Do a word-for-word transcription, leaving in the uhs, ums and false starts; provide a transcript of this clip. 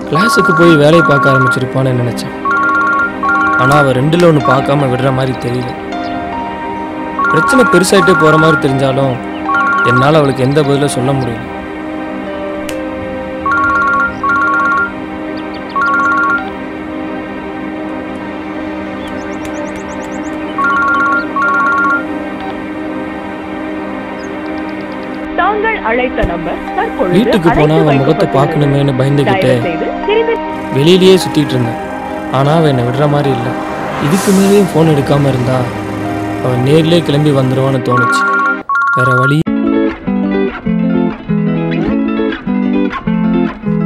கிளாஸுக்கு போய் வேலையை பார்க்க ஆரம்பிச்சிருப்பான்னு நினச்சேன். ஆனால் அவள் ரெண்டில் ஒன்று பார்க்காம விடுற மாதிரி தெரியல. பிரச்சனை பெருசாகிட்டே போகிற மாதிரி தெரிஞ்சாலும் என்னால் அவளுக்கு எந்த பதிலும் சொல்ல முடியல. வீட்டுக்கு போனால் அவன் முகத்தை பார்க்கணுமேனு பயந்துக்கிட்டே வெளியிலேயே சுற்றிட்டு இருந்தேன். ஆனால் அவன் என்னை விடுற மாதிரி இல்லை. இதுக்கு மேலேயும் ஃபோன் எடுக்காமல் இருந்தா அவன் நேர்லேயே கிளம்பி வந்துடுவான்னு தோணுச்சு. வேற வழி